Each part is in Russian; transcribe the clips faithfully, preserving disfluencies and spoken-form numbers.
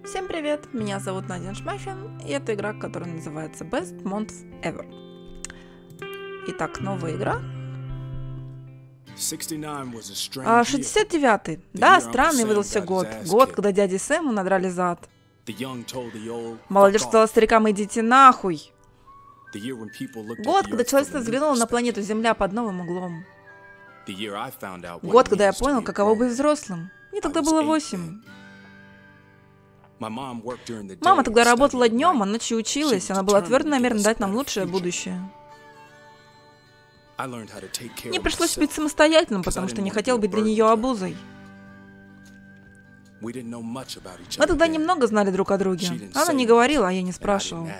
Всем привет, меня зовут Надя Шмафин, и это игра, которая называется Best Month Ever. Итак, новая игра. шестьдесят девятый. Да, странный выдался год. Год, когда дяде Сэму надрали зад. Молодежь сказала старикам: идите нахуй. Год, когда человечество взглянуло на планету Земля под новым углом. Год, когда я понял, каково быть взрослым. Мне тогда было восемь. Мама тогда работала днем, а ночью училась. Она была твердо намерена дать нам лучшее будущее. Мне пришлось быть самостоятельным, потому что не хотел быть для нее обузой. Мы тогда немного знали друг о друге. Она не говорила, а я не спрашивал.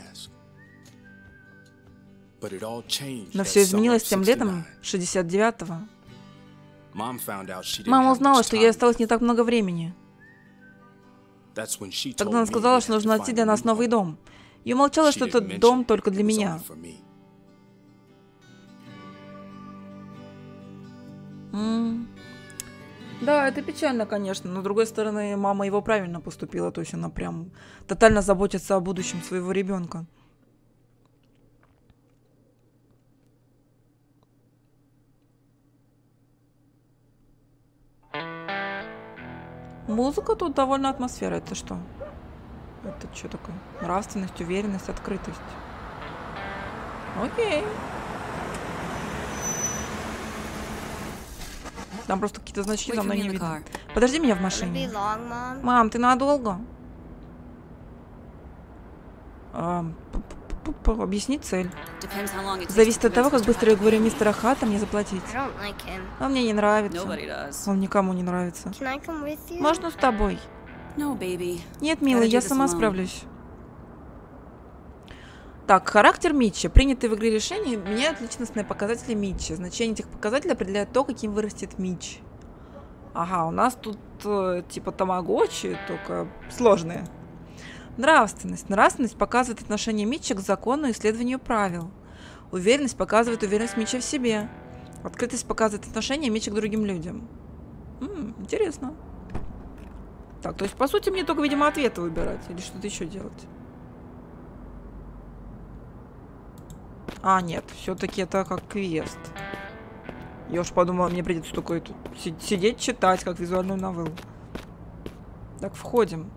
Но все изменилось тем летом шестьдесят девятого. Мама узнала, что ей осталось не так много времени. Тогда она сказала, что нужно найти для нас новый дом. И умолчала, что этот дом только для меня. М-м. Да, это печально, конечно, но с другой стороны, мама его правильно поступила, то есть она прям тотально заботится о будущем своего ребенка. Музыка тут довольно атмосфера. Это что? Это что такое? Нравственность, уверенность, открытость. Окей. Там просто какие-то значки за мной не видно. Подожди меня в машине. Мам, ты надолго? А, объясни цель. Зависит от того, как быстро я говорю мистера Хата мне заплатить. Он мне не нравится. Он никому не нравится. Можно с тобой? Нет, милый, я сама справлюсь. Так, характер Митча. Принятые в игре решения меняют личностные показатели Митча. Значение этих показателей определяет то, каким вырастет Митч. Ага, у нас тут э, типа тамагочи, только сложные. Нравственность. Нравственность показывает отношение Митча к закону и исследованию правил. Уверенность показывает уверенность Митча в себе. Открытость показывает отношение Митча к другим людям. М-м, интересно. Так, то есть, по сути, мне только, видимо, ответы выбирать или что-то еще делать. А, нет, все-таки это как квест. Я уж подумала, мне придется только тут сидеть, читать, как визуальную новеллу. Так, входим.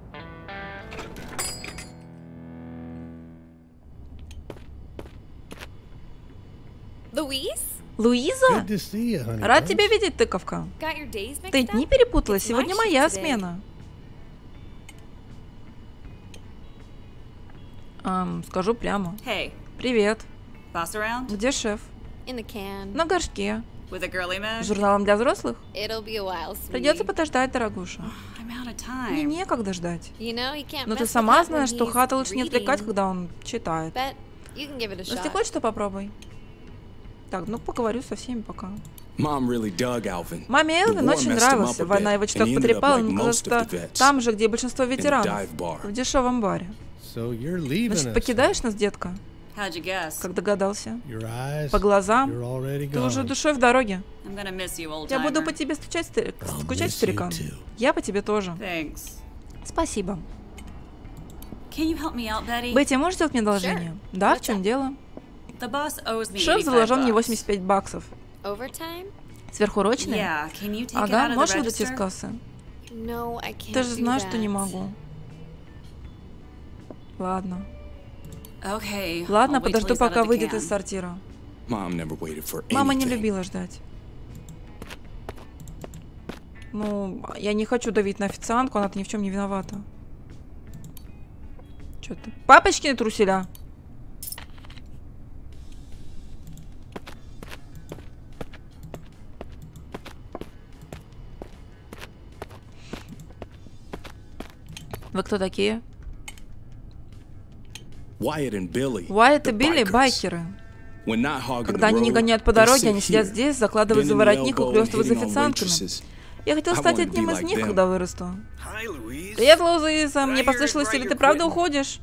Луиза? Рад тебя видеть, тыковка. Ты дни перепутала? Сегодня моя смена. Эм, скажу прямо. Привет. Где шеф? На горшке. С журналом для взрослых? Придется подождать, дорогуша. Мне некогда ждать. Но ты сама знаешь, что Хата лучше не отвлекать, когда он читает. Если хочешь, то попробуй. Так, ну поговорю со всеми пока. Маме Элвин очень нравился. Война его чуток потрепала, но кажется, там же, где большинство ветеранов. В дешевом баре. Значит, покидаешь нас, детка? Как догадался? По глазам? Ты уже душой в дороге. Я буду по тебе стучать, старик... скучать, старикан. Я по тебе тоже. Спасибо. Бетти, можешь сделать мне одолжение? Да, в чем дело? Шеф заложил мне восемьдесят пять баксов. Сверхурочные? Ага, можешь выдать из кассы? Ты же знаешь, что не могу. Ладно. Ладно, подожду, пока выйдет из сортира. Мама не любила ждать. Ну, я не хочу давить на официантку, она-то ни в чем не виновата. Чё ты? Папочкины труселя. Вы кто такие? Уайт и Билли — байкеры. Когда они не гоняют по дороге, они сидят здесь, закладывают за воротник и хлёстывают за официантками. Я хотел стать одним из них, когда вырасту. Привет, Луиза. Мне послышалось, или ты правда уходишь?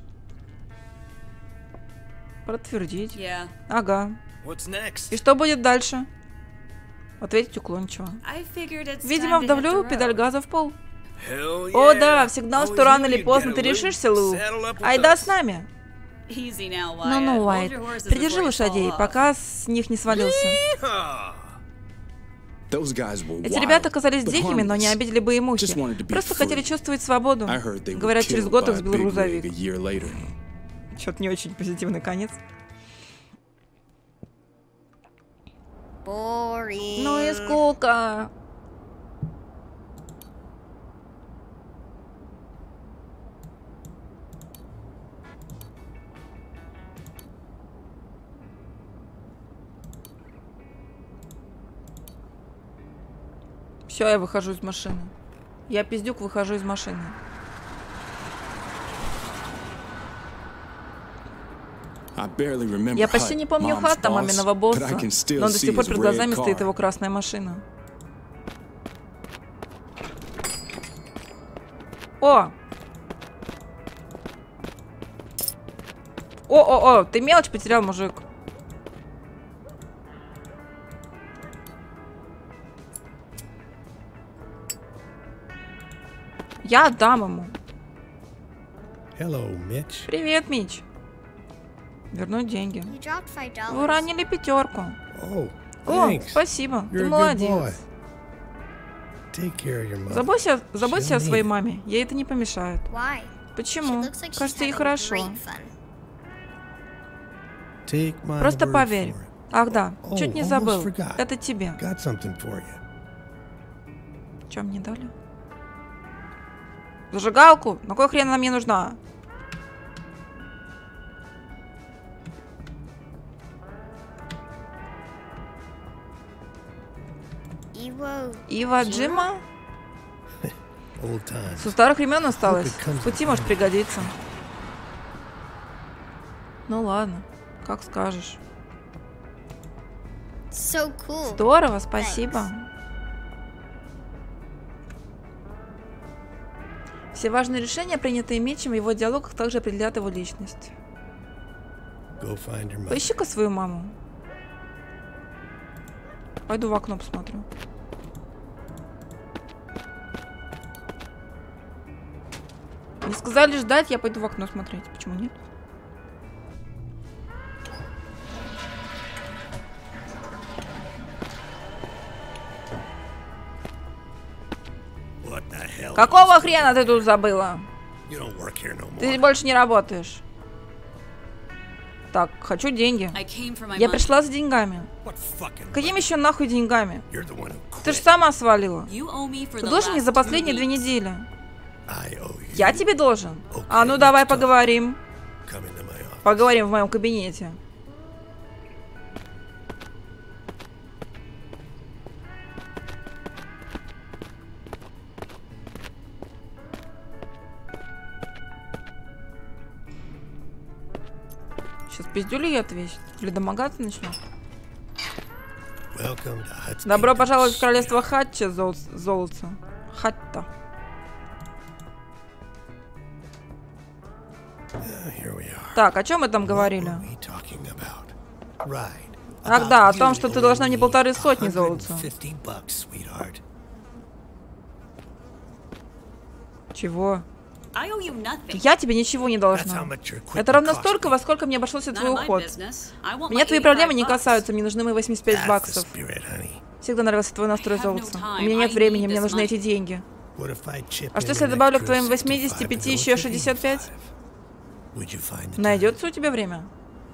Подтвердить. Ага. И что будет дальше? Ответить уклончиво. Видимо, вдавлю педаль газа в пол. О, да, всегда, что рано или поздно ты решишься, Лу. Айда с нами. Ну-ну, Уайт, придержи лошадей, пока с них не свалился. Эти ребята оказались дикими, но не обидели бы и мухи. Просто хотели чувствовать свободу. Говорят, через год их сбил грузовик. Что-то не очень позитивный конец. Ну и сколько? Все, я выхожу из машины. Я пиздюк, выхожу из машины. Я почти не помню Хатта, маминого босса, но до сих пор перед глазами стоит его красная машина. О! О-о-о, ты мелочь потерял, мужик. Я отдам ему. Hello, Mitch. Привет, Мич. Вернуть деньги. Вы уронили пятерку. Oh, О, спасибо. Ты молодец. Заботься, заботься о своей маме. Ей это не помешает. Почему? Кажется, ей хорошо. Просто поверь. Ах да, чуть не забыл. Это тебе. Что мне дали? Зажигалку? На кой хрен она мне нужна? Ива Джима? Со старых времен осталось. В пути может пригодиться. Ну ладно, как скажешь. Здорово, спасибо. Все важные решения, принятые Митчем, в его диалогах также определяют его личность. Поищи-ка свою маму. Пойду в окно посмотрю. Не сказали ждать, я пойду в окно смотреть. Почему нет? Какого хрена ты тут забыла? Ты больше не работаешь. Так, хочу деньги. Я пришла за деньгами. Какими еще нахуй деньгами? Ты же сама свалила. Ты должен мне за последние две недели. Я тебе должен? А ну давай поговорим. Поговорим в моем кабинете. Сейчас пиздюли ей ответит. Или домогаться начнет. Добро пожаловать в королевство Хатча, зол... золотце. Хатта. Так, о чем мы там говорили? Ах да, о том, что ты должна мне полторы сотни золотца. Чего? Я тебе ничего не должна. Это ровно столько, во сколько мне обошелся твой уход. Меня твои проблемы не касаются, мне нужны мои восемьдесят пять баксов. Всегда нравился твой настрой, золотце. У меня нет времени, мне нужны эти деньги. А что, если я добавлю к твоим восьмидесяти пяти еще шестьдесят пять? Найдется у тебя время?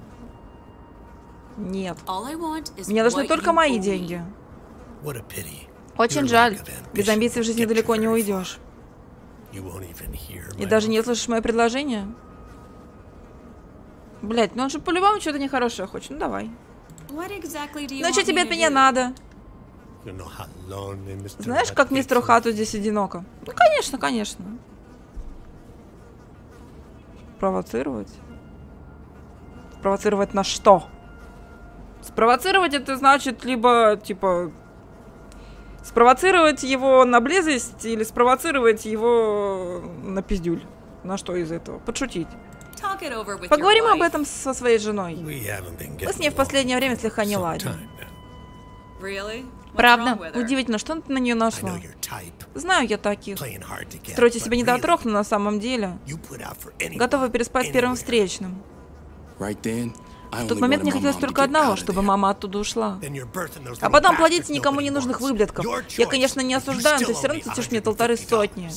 Нет. Мне нужны только мои деньги. Очень жаль. Без амбиций в жизни далеко не уйдешь. И даже не слышишь мое предложение? Блять, ну он же по-любому что-то нехорошее хочет. Ну давай. Ну что тебе от меня надо? Знаешь, как мистеру Хатту здесь одиноко? Ну конечно, конечно. Спровоцировать? Спровоцировать на что? Спровоцировать это значит либо, типа, спровоцировать его на близость или спровоцировать его на пиздюль. На что из этого? Подшутить. Поговорим об этом со своей женой. Мы с ней в последнее время слегка не ладим. Правда? Удивительно, что ты на нее нашла? Знаю я таких. Строите себе недотрог, но на самом деле готовы переспать с первым встречным. В тот момент мне хотелось только одного, чтобы мама оттуда ушла. А потом плодить никому не нужных выблядков. Я, конечно, не осуждаю, но ты все равно платишь мне полторы сотни.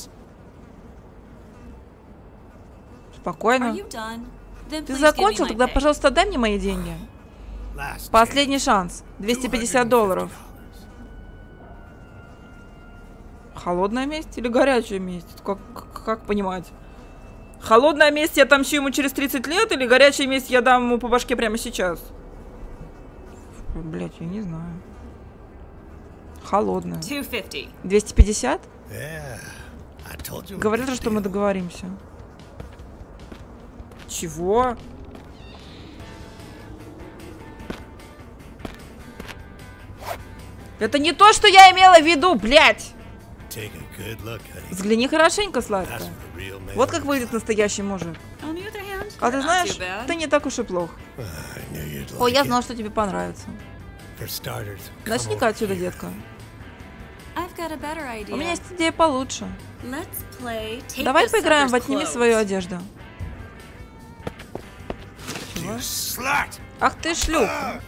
Спокойно. Ты закончил? Тогда, пожалуйста, дай мне мои деньги. Последний шанс. двести пятьдесят долларов. Холодная месть или горячая месть? Как, как, как понимать? Холодная месть я отомщу ему через тридцать лет, или горячая месть я дам ему по башке прямо сейчас? Блять, я не знаю. Холодная. двести пятьдесят? Говорил же, что мы договоримся. Чего? Это не то, что я имела в виду, блядь! Взгляни хорошенько, сладкая. Вот как выглядит настоящий мужик. А ты знаешь, ты не так уж и плох. О, я знал, что тебе понравится. Начни-ка отсюда, детка. У меня есть идея получше. Давай поиграем в «Отними свою одежду». Чего? Ах ты шлюха.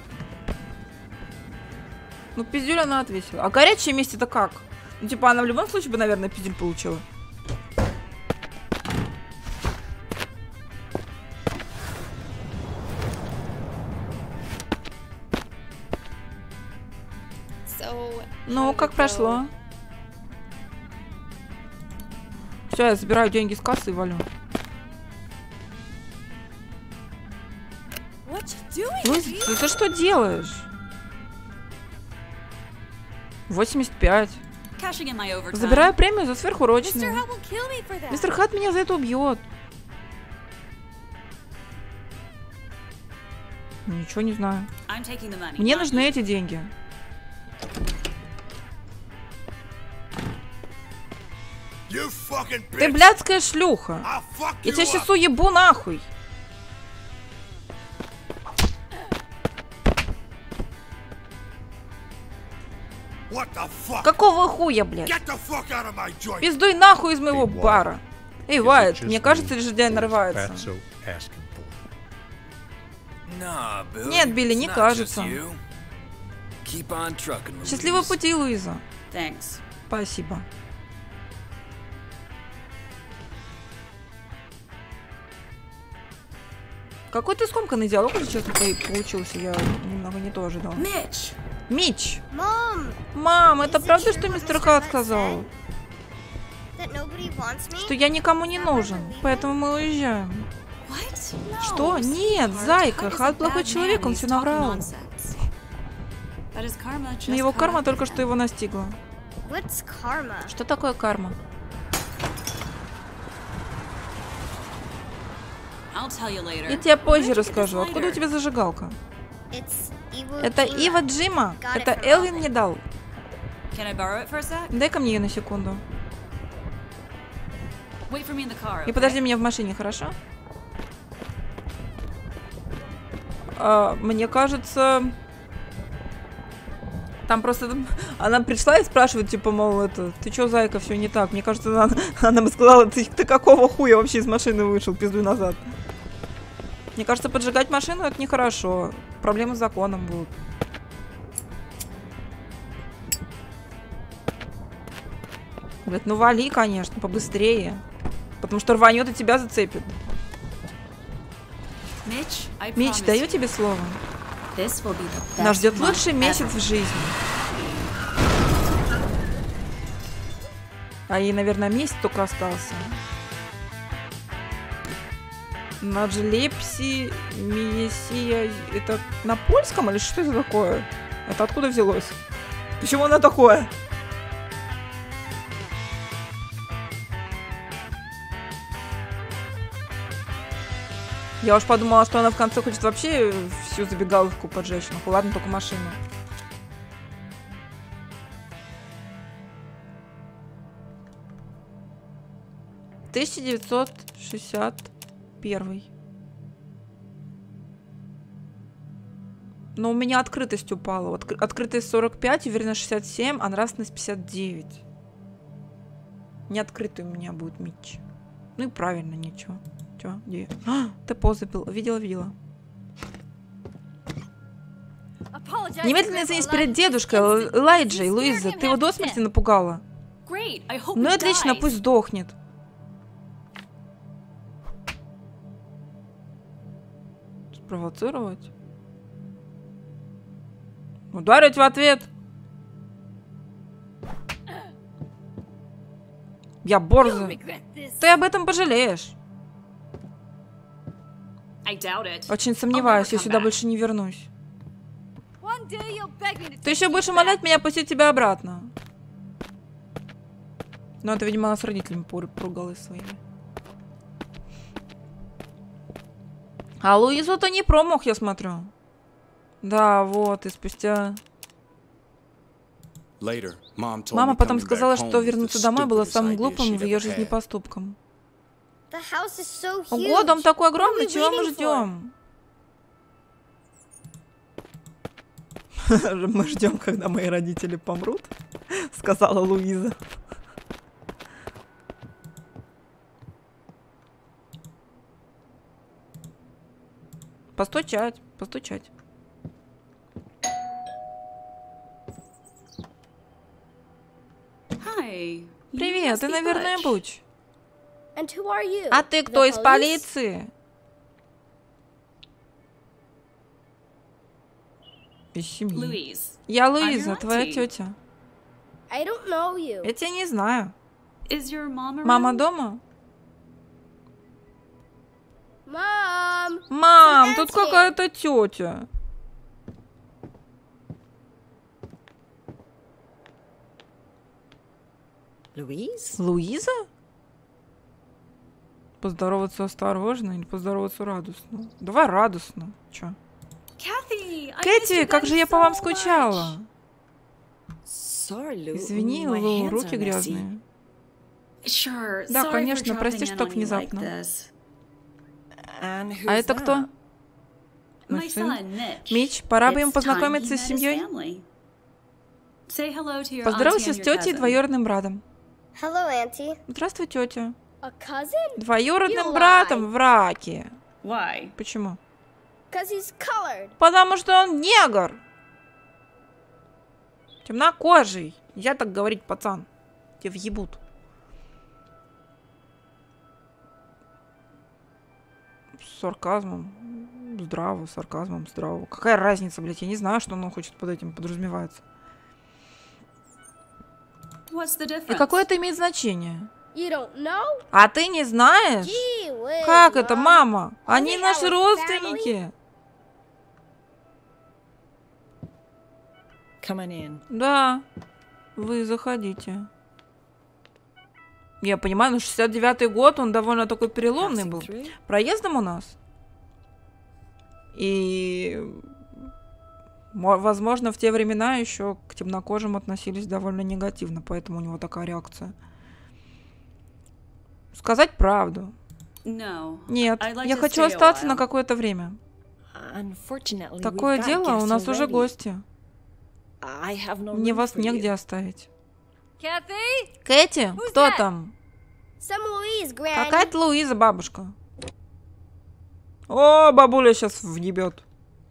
Ну, пиздюль она отвесила. А горячее месть это как? Ну, типа, она в любом случае бы, наверное, пиздюль получила. Ну, как прошло? Все, я забираю деньги с кассы и валю. Луиз, ты, ты что делаешь? восемьдесят пять. Забираю премию за сверхурочные. Мистер Хат меня за это убьет. Ничего не знаю. Мне нужны эти деньги. Ты блядская шлюха. Я тебя сейчас уебу нахуй. Какого хуя, блядь? Пиздуй нахуй из моего бара. Эй, Уайт, мне кажется, лежадяй нарывается. Нет, Билли, не кажется. Счастливого пути, Луиза. Спасибо. Какой-то скомканный диалог уже, честно, получился. Я немного не то ожидал. Мич! Мам, это правда, что мистер Хат сказал? Что я никому не нужен, поэтому мы уезжаем. Что? Нет, зайка, Хат плохой человек, он все наврал. Но его карма только что его настигла. Что такое карма? Я тебе позже расскажу. Откуда у тебя зажигалка? Это Ива Джима. Это Элвин мне дал. Дай-ка мне ее на секунду. И подожди меня в машине, хорошо? А, мне кажется... Там просто... Она пришла и спрашивает, типа, мол, это... Ты чё, зайка, все не так? Мне кажется, она, она бы сказала, ты, ты какого хуя вообще из машины вышел? Пиздуй назад. Мне кажется, поджигать машину это нехорошо. Проблемы с законом будут. Блять, ну вали, конечно, побыстрее. Потому что рванет и тебя зацепит. Мич, даю тебе слово. Нас ждет лучший месяц в жизни. А ей, наверное, месяц только остался. Наджлепси Миесия. Это на польском или что это такое? Это откуда взялось? Почему оно такое? Я уж подумала, что она в конце хочет вообще всю забегаловку поджечь. Ну ладно, только машину. тысяча девятьсот шестьдесят первый. Но у меня открытость упала. Открытость сорок пять, уверенность шестьдесят семь, а нравственность пятьдесят девять. Не открытый у меня будет Митч. Ну и правильно, ничего. Чё? Где? А, ты позу видела, видела. Немедленно извинись перед дедушкой, Элайджей, Луиза. Ты его до смерти напугала. Ну и отлично, пусть сдохнет. Спровоцировать? Ударить в ответ. Я борзая. Ты об этом пожалеешь. Очень сомневаюсь, я сюда больше не вернусь. Ты еще будешь умолять меня пустить тебя обратно. Ну, это, видимо, она с родителями поругалась своими. А Луизу-то не промах, я смотрю. Да, вот, и спустя... Мама потом сказала, что вернуться домой было самым глупым в ее жизни поступком. Ого, дом такой огромный, чего мы ждем? Мы ждем, когда мои родители помрут, сказала Луиза. Постучать, постучать. Привет, ты, наверное, Буч. А ты кто, из полиции? Из семьи. Я Луиза, твоя тетя. Я тебя не знаю. Мама дома? Мам, тут какая-то тетя. Луиза? Поздороваться осторожно или поздороваться радостно? Давай радостно. Чё? Кэти, как же я по вам скучала. Извини, Лу, руки грязные. Да, конечно, прости, что так внезапно. А это кто? Мой сын. Митч, пора бы ему познакомиться с семьей. Поздоровайся с тетей и двоюродным братом. Здравствуй, тетя. Двоюродным братом в раке. Почему? Потому что он негр. Темнокожий. Нельзя так говорить, пацан. Тебя въебут. С сарказмом. Здраво, сарказмом, здраво. Какая разница, блядь? Я не знаю, что он хочет под этим подразумевается. И какое это имеет значение? А ты не знаешь? Как это, мама? Они наши родственники. Да, вы заходите. Я понимаю, ну шестьдесят девятый год, он довольно такой переломный был. Проездом у нас. И... возможно, в те времена еще к темнокожим относились довольно негативно, поэтому у него такая реакция. Сказать правду. Нет, я хочу остаться на какое-то время. Такое дело, у нас уже гости. Мне вас негде оставить. Кэти, кто там? Какая-то Луиза, бабушка. О, бабуля сейчас въебет.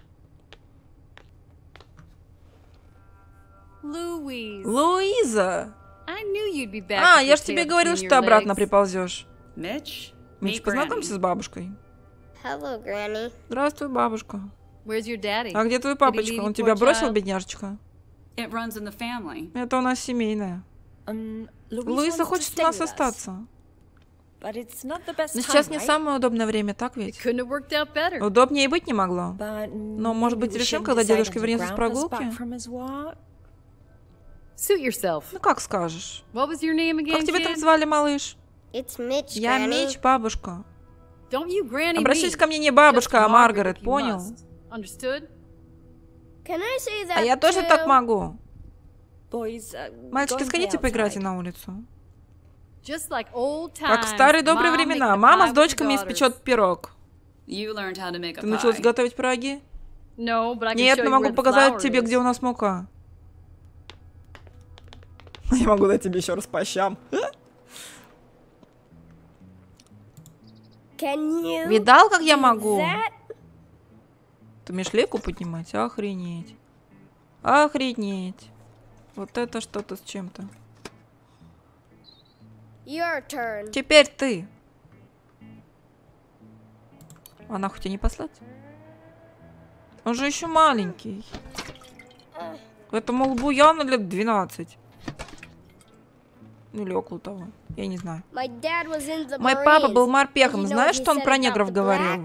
Луиза! А, я ж тебе говорил, что обратно приползешь. Митч, познакомься с бабушкой. Здравствуй, бабушка. А где твой папочка? Он тебя бросил, бедняжечка? Это у нас семейное. Луиза хочет у нас остаться. Но сейчас не самое удобное время, так ведь? Удобнее и быть не могло. Но, может быть, решим, когда дедушка вернется с прогулки? Ну, как скажешь. Как тебя там звали, малыш? Я Митч, бабушка. Обращайся ко мне не бабушка, а Маргарет, понял? А я тоже так могу. Мальчики, сходите поиграйте на улицу. Как в старые добрые времена. Мама с дочками испечет пирог. Ты научилась готовить пироги? Нет, но могу показать тебе, где у нас мука. Я могу дать тебе еще раз по щам. Видал, как я могу? Ты умеешь лейку поднимать? Охренеть. Охренеть. Вот это что-то с чем-то. Теперь ты. А нахуй тебя не послать? Он же еще маленький. Этому лбу явно лет двенадцать. Или около того. Я не знаю. Мой папа был морпехом. Знаешь, что он про негров говорил?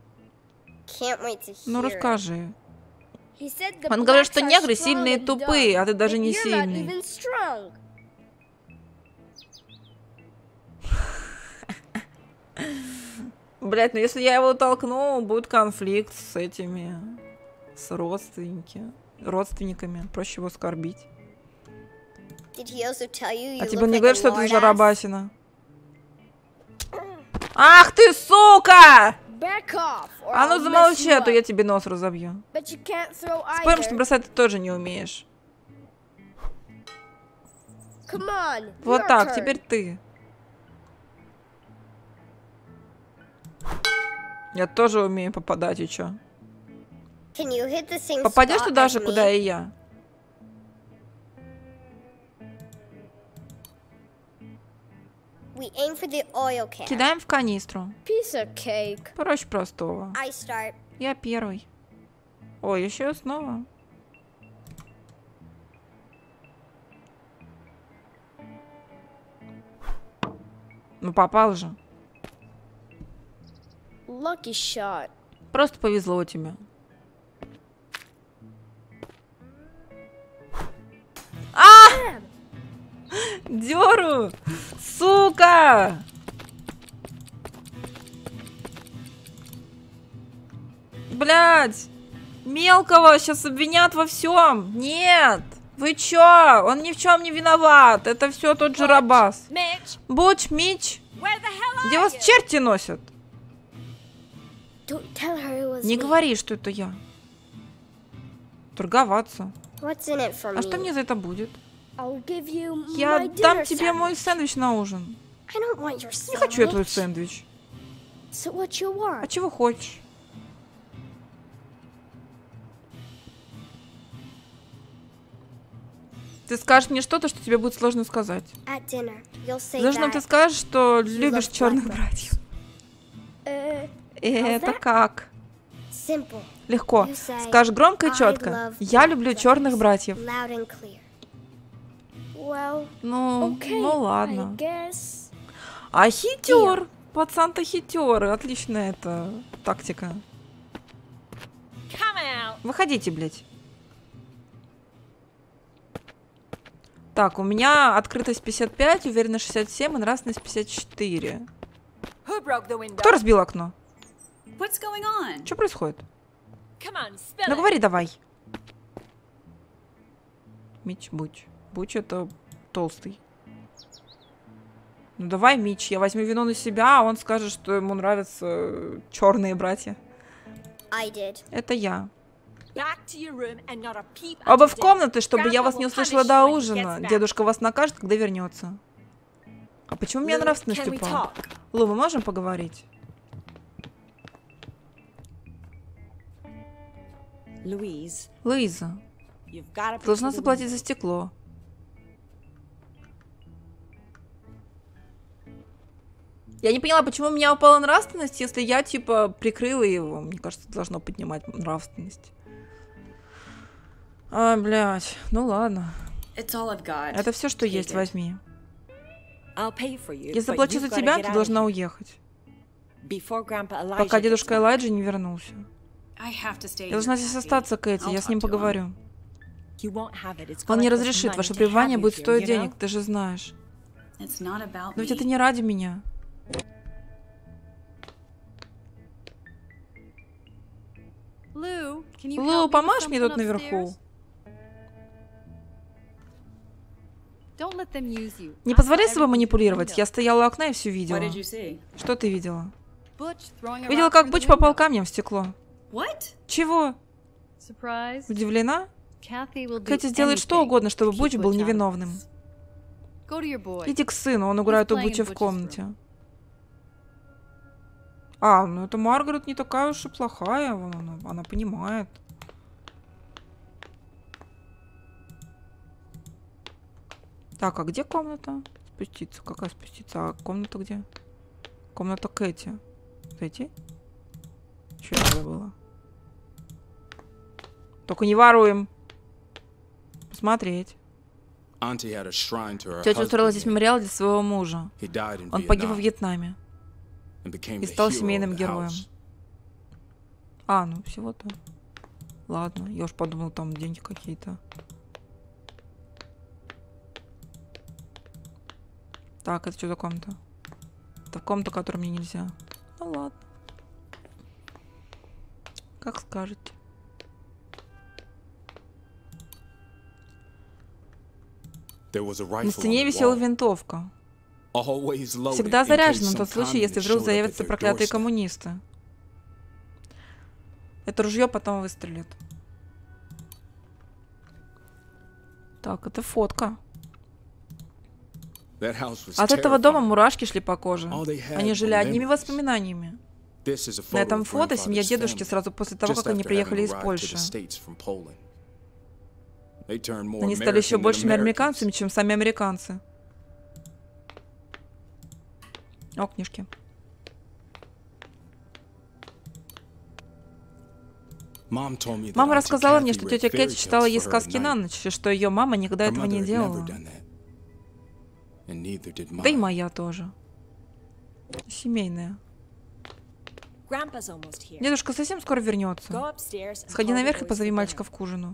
Ну, расскажи. Он говорит, что негры сильные и тупые, а ты даже не сильный. Блять, ну если я его толкну, будет конфликт с этими, с родственниками, родственниками. Проще его оскорбить. А тебе он не говорит, что ты жарабасина? Ах ты, сука! А ну замолчи, а то я тебе нос разобью. Спорим, что бросать ты тоже не умеешь. Вот так, теперь ты. Я тоже умею попадать, и чё? Попадешь туда же, куда и я? Кидаем в канистру. Проще простого. Я первый. Ой, еще снова. Ну попал же. Просто повезло тебе. А! Дёру! Сука! Блядь! Мелкого сейчас обвинят во всем. Нет! Вы чё? Он ни в чем не виноват. Это все тот же Рабас. Буч, Мич! Где вас черти носят? Не говори, что это я. Торговаться. А что мне за это будет? Я дам тебе мой сэндвич на ужин. Не хочу я твой сэндвич. А чего хочешь? Ты скажешь мне что-то, что тебе будет сложно сказать. За ужином ты скажешь, что любишь черных братьев. Это как? Легко. Скажешь громко и четко. Я люблю черных братьев. Ну, ну ладно. А хитер. Пацан-то хитер. Отличная эта тактика. Выходите, блядь. Так, у меня открытость пятьдесят пять, уверенность шестьдесят семь и нравственность пятьдесят четыре. Кто разбил окно? Что происходит? Ну говори давай. Мич, Буч. Буч это толстый. Ну давай, Мич, я возьму вину на себя, а он скажет, что ему нравятся черные братья. Это я. Оба в комнаты, чтобы я вас не услышала до ужина. Дедушка вас накажет, когда вернется. А почему у меня нравственность упала? Лу, мы можем поговорить? Луиза, ты должна заплатить за стекло. Я не поняла, почему у меня упала нравственность, если я, типа, прикрыла его. Мне кажется, должно поднимать нравственность. А, блядь. Ну ладно. Это все, что есть, возьми. Я заплачу за тебя, ты должна уехать. Пока дедушка Элайджа не вернулся. Я должна здесь остаться, Кэти, я с ним поговорю. Он не разрешит, ваше пребывание будет стоить денег, ты же знаешь. Но ведь это не ради меня. Лу, помашь мне тут наверху? Не позволяй собой манипулировать. Я стояла у окна и все видела. Что ты видела? Видела, как Буч попал камнем в стекло. Чего? Удивлена? Кэти сделает что угодно, чтобы Буч был невиновным. Иди к сыну, он играет у Буча в комнате. А, ну это Маргарет не такая уж и плохая. Она, она понимает. Так, а где комната? Спуститься. Какая спуститься? А комната где? Комната Кэти. Зайти? Что я забыла? Только не воруем. Посмотреть. Тетя устроила здесь мемориал для своего мужа. Он погиб во Вьетнаме. И стал семейным героем. А, ну всего-то. Ладно, я уж подумал, там деньги какие-то. Так, это что за комната? Это комната, которую мне нельзя. Ну ладно. Как скажете. На стене висела винтовка. Всегда заряжена на тот случай, если вдруг заявятся проклятые коммунисты. Это ружье потом выстрелит. Так, это фотка. От этого дома мурашки шли по коже. Они жили одними воспоминаниями. На этом фото семья дедушки сразу после того, как они приехали из Польши. Они стали еще большими американцами, чем сами американцы. О, книжки. Мама рассказала мне, что тетя Кэти читала ей сказки на ночь, и что ее мама никогда этого не делала. Да и моя тоже. Семейная. Дедушка совсем скоро вернется. Сходи наверх и позови мальчиков к ужину.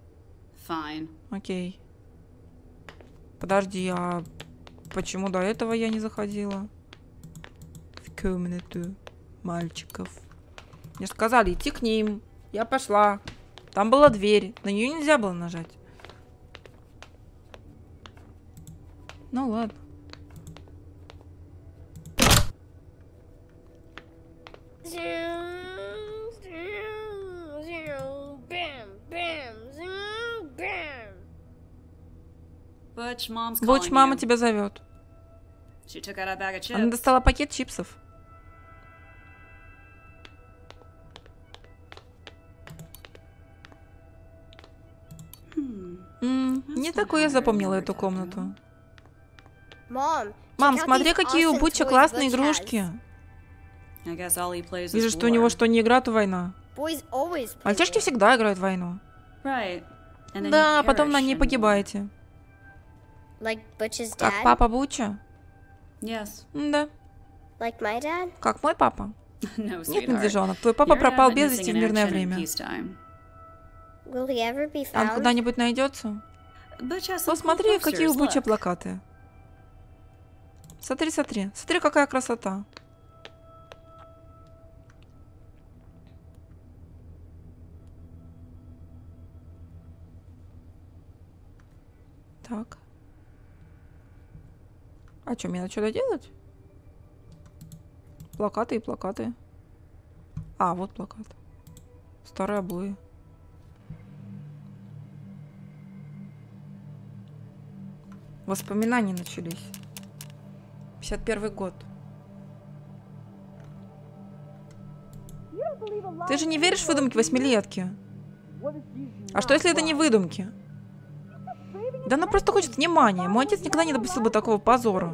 Окей. Подожди, а почему до этого я не заходила? В комнату мальчиков. Мне сказали идти к ним. Я пошла. Там была дверь. На нее нельзя было нажать. Ну ладно. Буч, мама тебя зовет. Она достала пакет чипсов. М-м, не такой я запомнила эту комнату. Мам, смотри, какие у Бутча классные игрушки. Вижу, что у него что не игра, то война. Мальчишки всегда играют в войну. Да, а потом на ней погибаете. Как папа Бутча? Да. Как мой папа? Нет, медвежонок, твой папа пропал без вести в мирное время. Он куда-нибудь найдется? Посмотри, какие у Бутча плакаты. Смотри, смотри. Смотри, какая красота. Так. А что, мне надо что-то делать? Плакаты и плакаты. А, вот плакат. Старые обои. Воспоминания начались. пятьдесят первый год. Ты же не веришь в выдумки восьмилетки? А что, если это не выдумки? Да она просто хочет внимания. Мой отец никогда не допустил бы такого позора.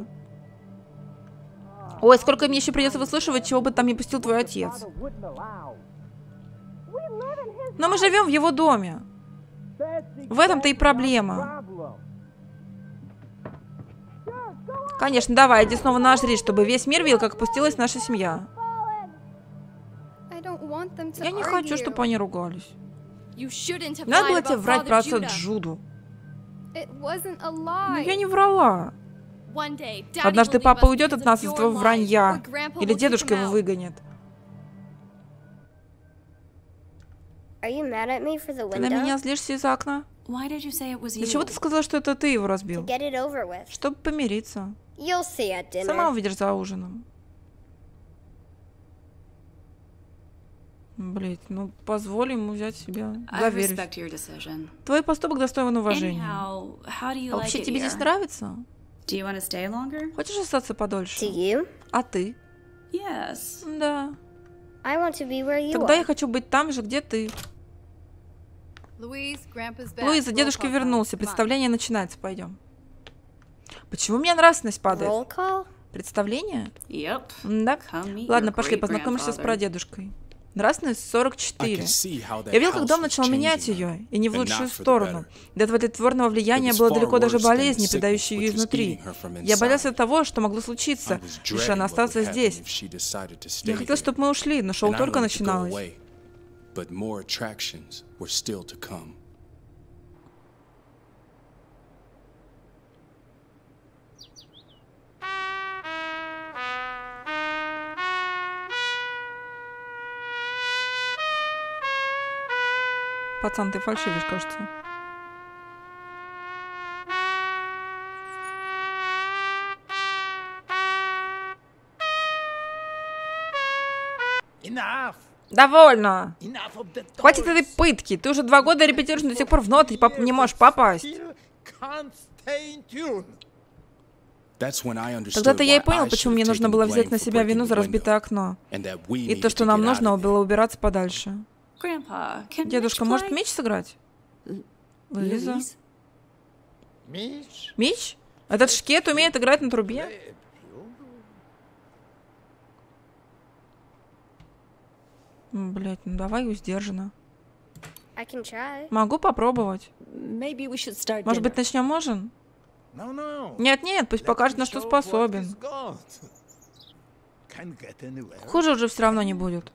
Ой, сколько мне еще придется выслушивать, чего бы там не пустил твой отец. Но мы живем в его доме. В этом-то и проблема. Конечно, давай, иди снова нажри, чтобы весь мир видел, как опустилась наша семья. Я не хочу, чтобы они ругались. Надо было тебе врать про отца Джуду. Но я не врала. Однажды папа уйдет от нас из твоего вранья. Или дедушка его выгонит. Ты на меня злишься из-за окна? Для чего ты сказала, что это ты его разбил? Чтобы помириться. Сама увидишь за ужином. Блять, ну позволь ему взять себя. Доверюсь. Твой поступок достоин уважения. А вообще тебе здесь нравится? Хочешь остаться подольше? А ты? Yes. Да. Тогда я хочу быть там же, где ты. Луиза, дедушка вернулся. Представление начинается. Пойдем. Почему у меня нравственность падает? Представление? Yep. Да? Ладно, пошли, познакомишься с прадедушкой. Нравственность сорок четыре. Я видел, как дом начал менять ее, и не в лучшую сторону. До этого тлетворного влияния было далеко даже болезни, предающей ее изнутри. Я боялся того, что могло случиться, решив остаться здесь. Я хотел, чтобы мы ушли, но шоу только начиналось. Пацан, ты фальшивишь, кажется. Довольно. Хватит этой пытки. Ты уже два года репетируешь, но до сих пор в ноты не можешь попасть. Тогда-то я и понял, почему мне нужно было взять на себя вину за разбитое окно. И то, что нам нужно было убираться подальше. Дедушка, может меч сыграть? Луиза? Меч? Этот шкет умеет играть на трубе? Блять, ну давай ее сдержанно. Могу попробовать. Может быть, начнем ужин? Нет-нет, пусть покажет, на что способен. Хуже уже все равно не будет.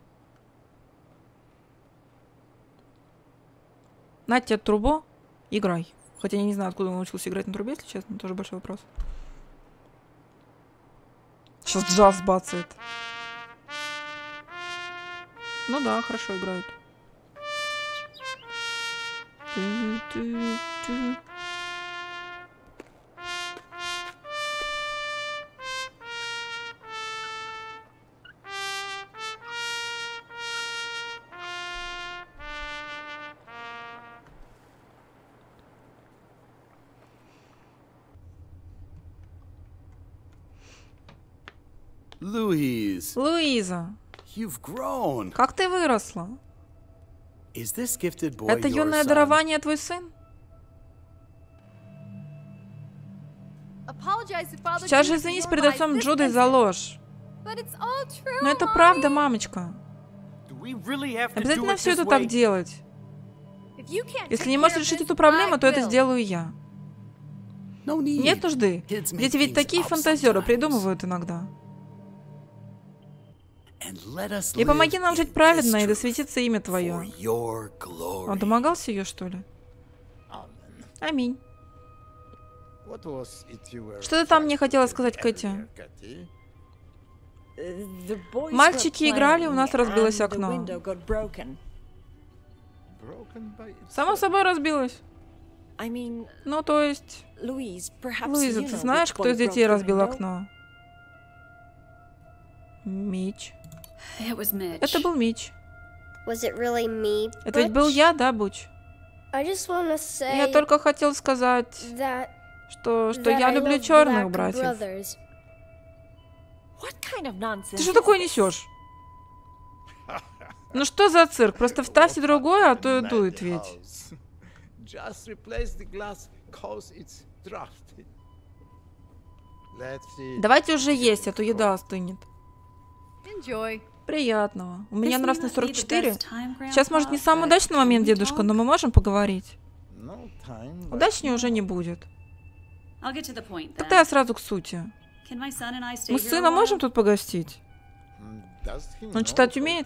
На тебе трубу, играй. Хотя я не знаю, откуда он научился играть на трубе, если честно, тоже большой вопрос. Сейчас джаз бацает. Ну да, хорошо играют. Луиза, как ты выросла? Это юное дарование твой сын? Сейчас же извинись перед отцом Джудой за ложь. Но это правда, мамочка. Обязательно все это так делать? Если не можешь решить эту проблему, то это сделаю я. Нет нужды. Дети ведь такие фантазеры, придумывают иногда. И помоги нам жить праведно, и да светится имя Твое. Он домогался ее, что ли? Аминь. Что ты там мне хотела сказать, Кэти? Мальчики играли, у нас разбилось окно. Само собой разбилось. Ну, то есть... Луиза, ты знаешь, кто из детей разбил окно? Митч. Это был Митч. Это ведь был я, да, Буч? Я только хотел сказать, что, что я люблю черных братьев. Ты что такое несешь? Ну что за цирк? Просто вставьте другое, а то и дует ведь. Давайте уже есть, а то еда остынет. Приятного. У меня нравственность сорок четыре. Сейчас, может, не самый удачный момент, дедушка, но мы можем поговорить. Удачнее уже не будет. Тогда я сразу к сути. Мы с сыном можем тут погостить? Он читать умеет?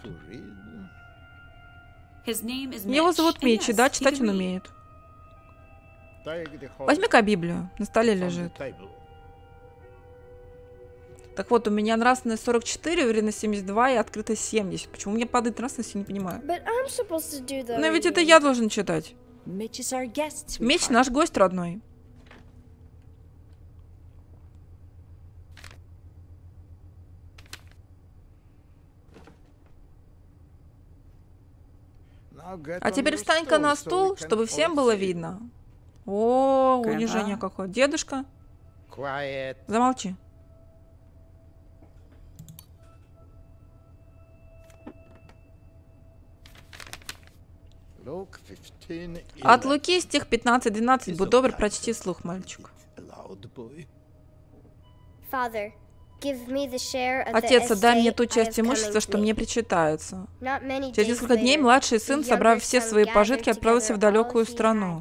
Его зовут Митч, да, читать он умеет. Возьми-ка Библию, на столе лежит. Так вот, у меня нравственность сорок четыре, уверенность семьдесят два и открытость семьдесят. Почему мне падает нравственность, я не понимаю. Но ведь это я должен читать. Меч наш гость родной. А теперь встань-ка на стул, чтобы всем было видно. О, унижение какое. Дедушка. Замолчи. От Луки, стих пятнадцать двенадцать. Будь добр, прочти вслух, мальчик. Отец, отдай мне ту часть имущества, что мне причитается. Через несколько дней младший сын, собрав все свои пожитки, отправился в далекую страну.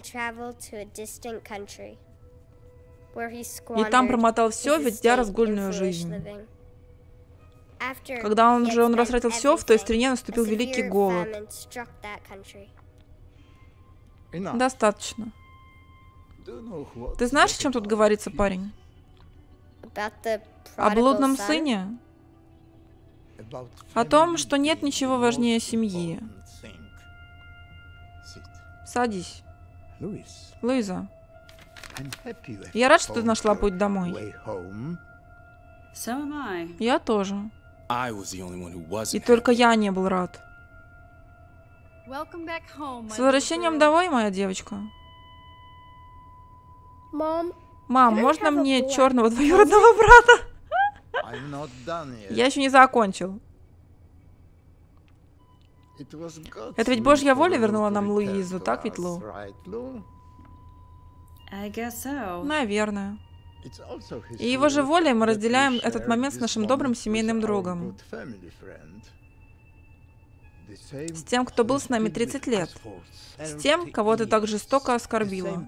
И там промотал все, ведя разгульную жизнь. Когда он же он растратил все, в той стране наступил великий голод. Достаточно. Ты знаешь, о чем тут говорится, парень? О блудном сыне? О том, что нет ничего важнее семьи. Садись. Луиза. Я рад, что ты нашла путь домой. Я тоже. И только я не был рад. С возвращением домой, моя девочка. Мам, можно мне черного двоюродного брата? Я еще не закончил. Это ведь Божья воля вернула нам Луизу, так ведь, Лу? Наверное. И его же волей мы разделяем этот момент с нашим добрым семейным другом. С тем, кто был с нами тридцать лет. С тем, кого ты так жестоко оскорбила.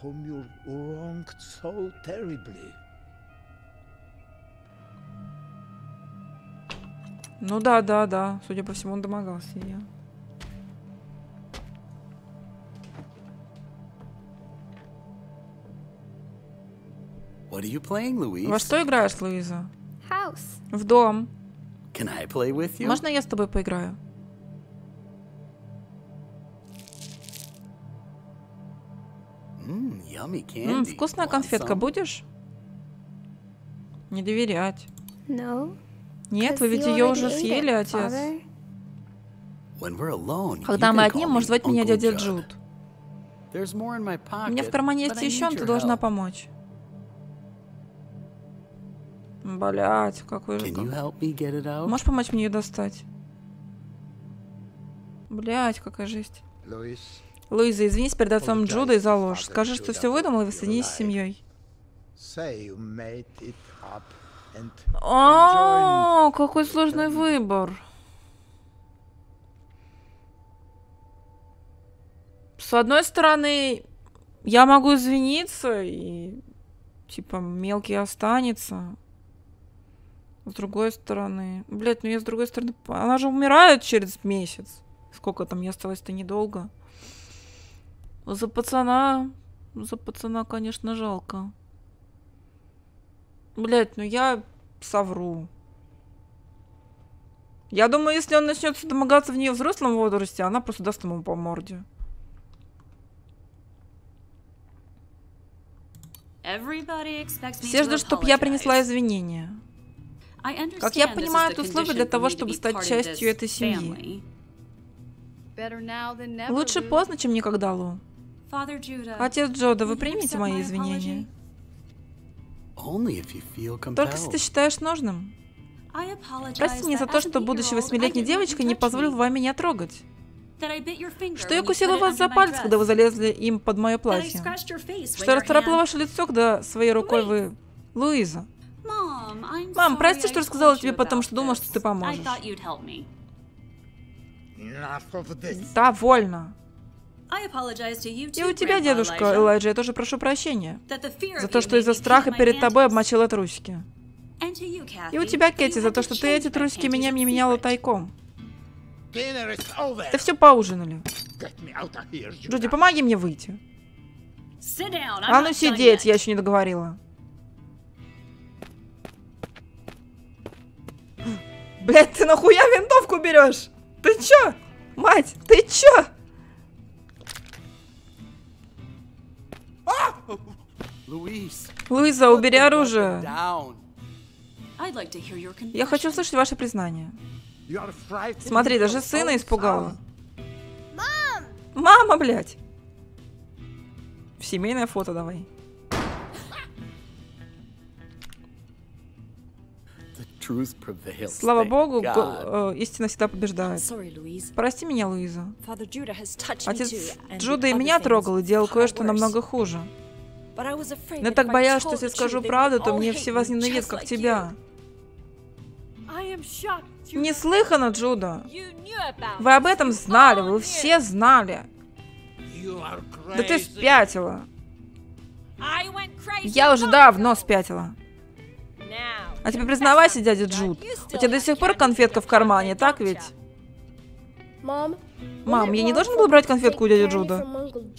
Ну да, да, да. Судя по всему, он домогался ее. Во что играешь, Луиза? В дом. Можно я с тобой поиграю? М, вкусная конфетка будешь? Не доверять. Нет, вы ведь ее уже съели, отец. Когда мы одни, может звать меня дядя Джуд. У меня в кармане есть еще, но ты должна помочь. Блять, какой же... Можешь помочь мне ее достать? Блять, какая жесть. Луиза, извинись перед отцом Джуда за ложь. Скажи, что все выдумал, и воссоединись с семьей. О, какой сложный выбор. С одной стороны, я могу извиниться, и типа мелкий останется. С другой стороны... Блять, ну я с другой стороны... Она же умирает через месяц. Сколько там мне осталось-то недолго. За пацана... За пацана, конечно, жалко. Блять, ну я совру. Я думаю, если он начнет домогаться в нее в взрослом возрасте, она просто даст ему по морде. Все ждут, чтоб я принесла извинения. Как я понимаю, это условие для того, чтобы стать частью этой семьи. Лучше поздно, чем никогда, Лу. Отец Джуда, вы примете мои извинения? Только если ты считаешь нужным. Прости меня за то, что, будучи восьмилетней девочкой, не позволил вам меня трогать. Что я кусила вас за палец, когда вы залезли им под мое платье. Что я расцарапала ваше лицо, когда своей рукой вы... Луиза. Мам, прости, что рассказала тебе, потому что думала, что ты поможешь. Довольно. И у тебя, дедушка Элайджа, я тоже прошу прощения за то, что из-за страха перед тобой обмочила трусики. И у тебя, Кэти, за то, что ты эти трусики меня не меняла тайком. Да все поужинали. Джуди, помоги мне выйти. А ну сидеть, я еще не договорила. Блять, ты нахуя винтовку берешь? Ты чё? Мать, ты чё? Луиза, убери оружие. Я хочу услышать ваше признание. Смотри, даже сына испугала. Мама, блядь. Семейное фото Слава богу, э, истина всегда побеждает. Прости меня, Луиза. Отец Джуда и меня трогал и делал кое-что намного хуже. Но я так боялась, что если скажу правду, то мне все возненавидят, как тебя. Неслыханно, Джуда. Вы об этом знали, вы все знали. Да ты спятила. Я уже давно спятила. А теперь признавайся, дядя Джуд, у тебя до сих пор конфетка в кармане, так ведь? Мам, я не должен был брать конфетку у дяди Джуда?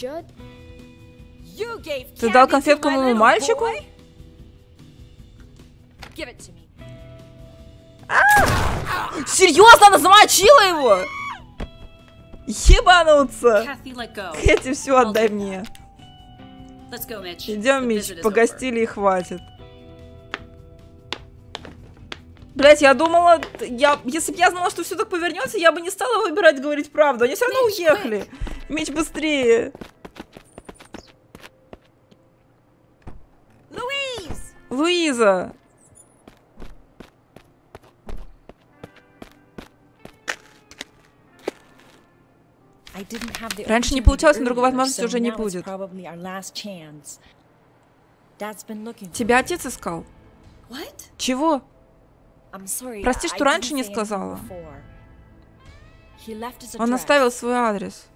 Ты дал конфетку моему мальчику? А! Серьезно, она замочила его? Ебануться! Кэти, все отдай мне. Идем, Митч, погостили и хватит. Блять, я думала, я, если бы я знала, что все так повернется, я бы не стала выбирать говорить правду. Они все равно уехали. Митч, быстрее. Луиза! Раньше не получалось, но другой возможности уже не будет. Тебя отец искал? Чего? Прости, что раньше не сказала. Он оставил свой адрес.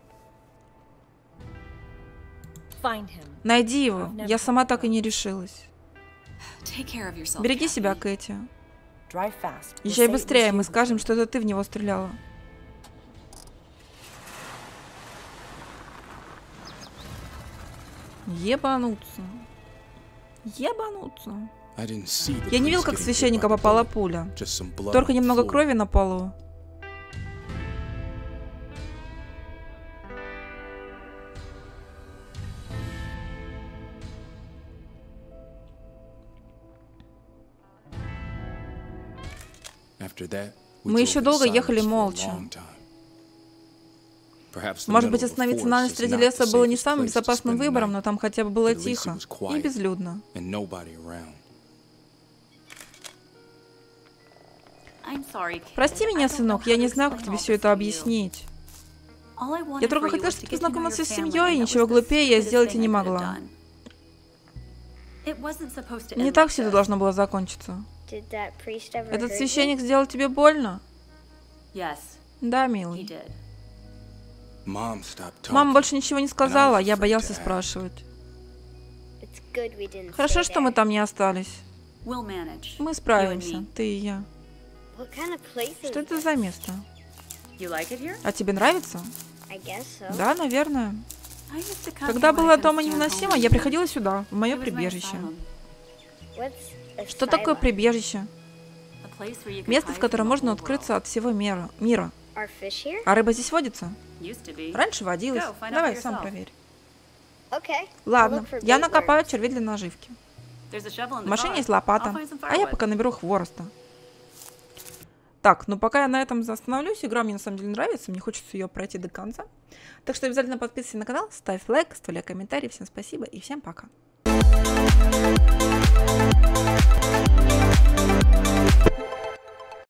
Найди его. Я сама так и не решилась. Береги себя, Кэти. Езжай быстрее, мы скажем, что это ты в него стреляла. Ебануться. Ебануться. Я не видел, как в священника попала пуля. Только немного крови на полу. Мы еще долго ехали молча. Может быть, остановиться на ночь среди леса было не самым безопасным выбором, но там хотя бы было тихо и безлюдно. Прости меня, сынок, я не знаю, как тебе все это объяснить. Я только хотела, чтобы ты познакомился с семьей, и ничего глупее я сделать и не могла. Не так все это должно было закончиться. Этот священник сделал тебе больно? Да, милый. Мама больше ничего не сказала, я боялся спрашивать. Хорошо, что мы там не остались. Мы справимся, ты и я. Что это за место? А тебе нравится? Да, наверное. Когда была дома невыносимо, я приходила сюда, в мое прибежище. Что такое прибежище? Место, в котором можно открыться от всего мира. мира. А рыба здесь водится? Раньше водилась. Давай, сам проверь. Ладно, я накопаю червей для наживки. В машине есть лопата, а я пока наберу хвороста. Так, ну пока я на этом остановлюсь, игра мне на самом деле нравится, мне хочется ее пройти до конца. Так что обязательно подписывайся на канал, ставь лайк, оставляй комментарий. Всем спасибо и всем пока.